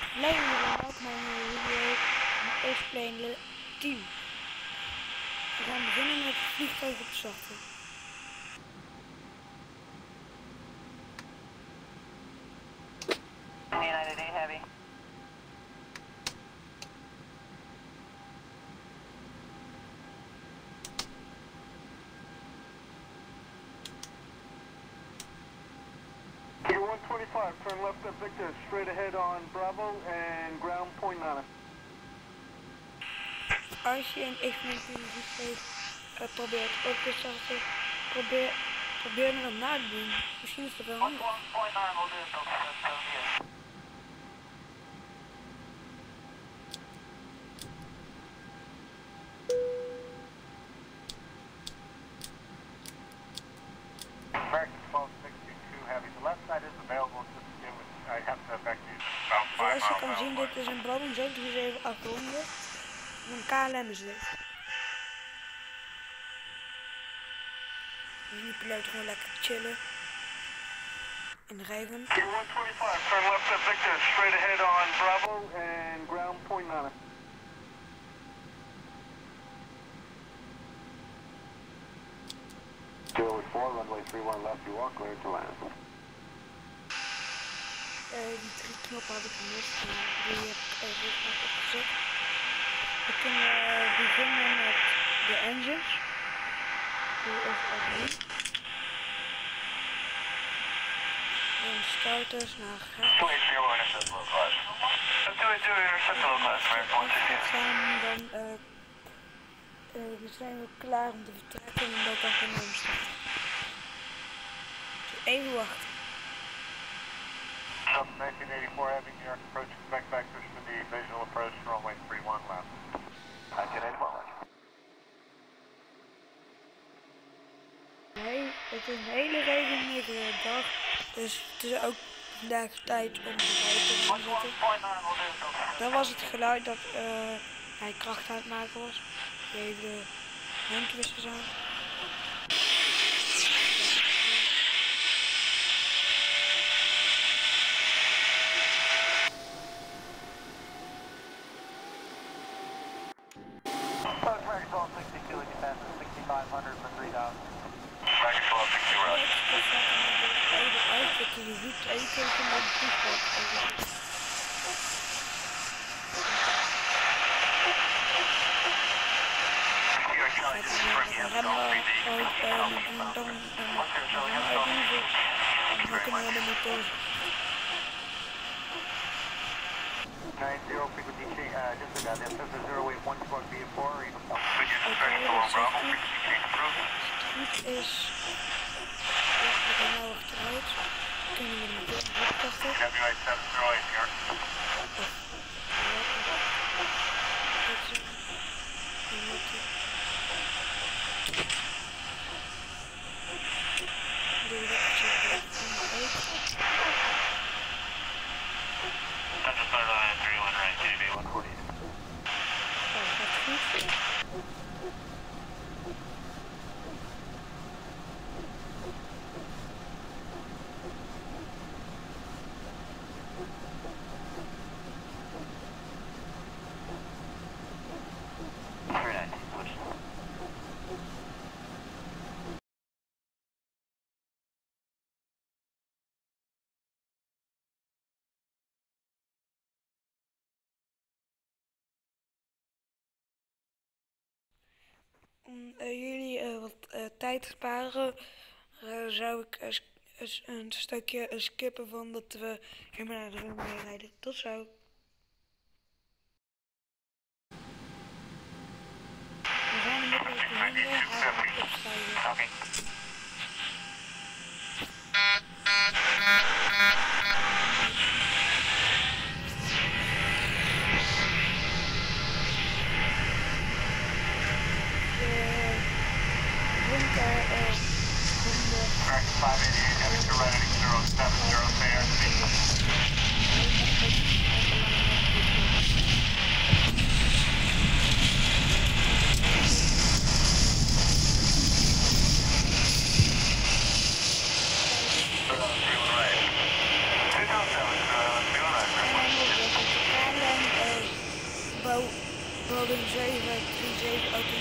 Hallo iedereen, welkom bij een nieuwe video van Airplane Team. We gaan beginnen met het vliegtuig opstarten. United A Heavy. You're 125, turn left at Victor, straight ahead on Bravo and ground point 9. Als je een Airplane vliegtuig probeert op te starten, probeer me dan na te doen. Misschien is het wel handig. 1.9 will do, so good. American 1262 Heavy, the left side is available to begin with. I have to evacuate. Zoals je kan zien, dit is een Boeing 737-800. Een KLM is dit. Dus die piloot gewoon lekker chillen in de regen. You're 125, turn left at Victor, straight ahead on Bravo and ground point 9. Taylor 4, runway 31 left, you are cleared to land. Die 3 knoppen heb ik gemist, maar die heb ik even opgezet. We kunnen beginnen met de engines. Die is opnieuw. En starters naar rechts. 2-0 intercept low class. 2-2 intercept low class, Dan zijn we klaar om te vertrekken en dat dan kunnen we omstaan. Dus even wachten. South 1984 Heavy, New York approach, expect vectors for the visual approach to runway 31 left. 1981. Nee, het is een hele regenachtige dag, dus het is ook vandaag tijd om de rijden te gaan zetten. 1.9 will do, so Dat was het geluid dat hij kracht aan het maken was. Even de handwissers aan. American 1262, we can pass at 6500 for 3000. American 1262 right. Even uitzetten, je ziet even naar de toestel. Frequency change, disregard that. Cessna 08 1 squawk VA4 or even Goed is, we gaan nou achteruit. Kunnen we meteen optachten. WI 708 New York. Cessna started on 31 right, KDB 140. Gaat goed. Very nice, switch. Om jullie wat tijd te sparen, zou ik een stukje skippen van dat we helemaal naar de runway rijden. Tot zo. We zijn inmiddels op de runway, gaan we opstijgen. Okay. American 588 Heavy, Serenity 070 Right. 207, 319. Boeing 737 Auto